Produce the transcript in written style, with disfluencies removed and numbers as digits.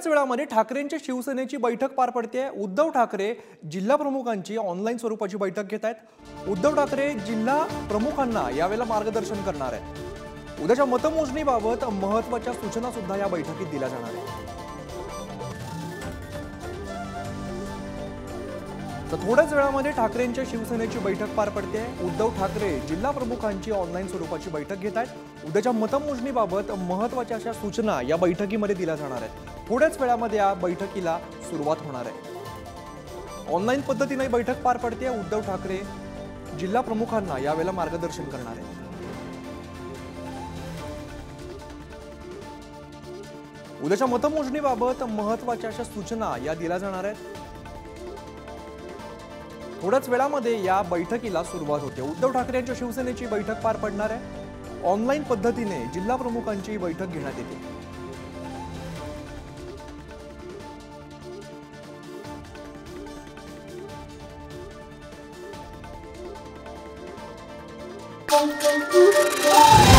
थोड्याच वेळामध्ये ठाकरेंच्या शिवसेनेची बैठक पार पडते। उद्धव ठाकरे जिल्हा प्रमुखांची ऑनलाईन स्वरूपाची बैठक घेत आहेत। उद्धव ठाकरे जिल्हा प्रमुखांना यावेळेला मार्गदर्शन करणार आहेत। उद्याच्या मतमोजणीबाबत महत्त्वाच्या सूचना सुद्धा या बैठकीत दिल्या जाणार आहेत। तर थोड्याच वेळामध्ये ठाकरेंच्या शिवसेनेची बैठक पार पडते। उद्धव ठाकरे जिल्हा प्रमुखांची ऑनलाईन स्वरूपाची बैठक घेत आहेत। उद्याच्या मतमोजणीबाबत महत्त्वाच्या अशा सूचना या बैठकीमध्ये दिल्या जाणार आहेत। थोड्याच वेळामध्ये या बैठकीला सुरुवात होणार आहे। ऑनलाईन पद्धतीने बैठक पार पडते। उद्धव ठाकरे जिल्हा प्रमुखांना यावेळेला मार्गदर्शन करणार आहेत। उद्याच्या मतमोजणीबाबत महत्त्वाच्या अशा सूचना या दिल्या जाणार आहेत। थोड्याच वेळामध्ये या बैठकीला सुरुवात होते। उद्धव ठाकरे यांच्या शिवसेनेची बैठक पार पडणार आहे। ऑनलाईन पद्धतीने जिल्हा प्रमुखांची बैठक घेण्यात येते।